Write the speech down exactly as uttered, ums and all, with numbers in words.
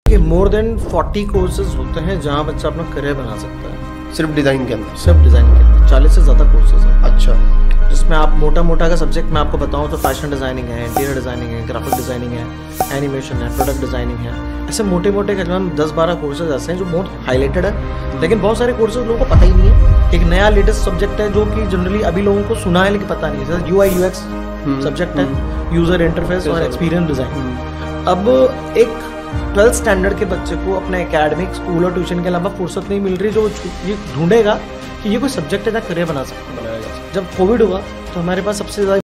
कि more than forty courses होते हैं जहाँ बच्चा अपना करियर बना सकता है। सिर्फ डिज़ाइन के अंदर? सिर्फ डिज़ाइन के अंदर चालीस से ज़्यादा कोर्सेज हैं। अच्छा। जिसमें आप मोटा मोटा का सब्जेक्ट मैं आपको बताऊँ तो फैशन डिज़ाइनिंग है, इंटीरियर डिज़ाइनिंग है, ग्राफिक डिज़ाइनिंग है, एनिमेशन है, प्रोडक्ट डिज़ाइनिंग है। ऐसे मोटे मोटे करीबन दस बारह कोर्सेज ऐसे हैं जो बहुत हाईलाइटेड है, लेकिन बहुत सारे कोर्सेज लोगों को पता ही नहीं है। एक नया लेटेस्ट सब्जेक्ट है जो कि जनरली अभी लोगों को सुना है लेकिन पता नहीं है, जैसे U I U X subject है, यूज़र इंटरफेस और एक्सपीरियंस डिज़ाइन। अब एक ट्वेल्थ स्टैंडर्ड के बच्चे को अपने एकेडमिक स्कूल और ट्यूशन के अलावा फुर्सत नहीं मिल रही जो ये ढूंढेगा कि ये कोई सब्जेक्ट है जहाँ करियर बना सकता है। जब कोविड हुआ तो हमारे पास सबसे ज़्यादा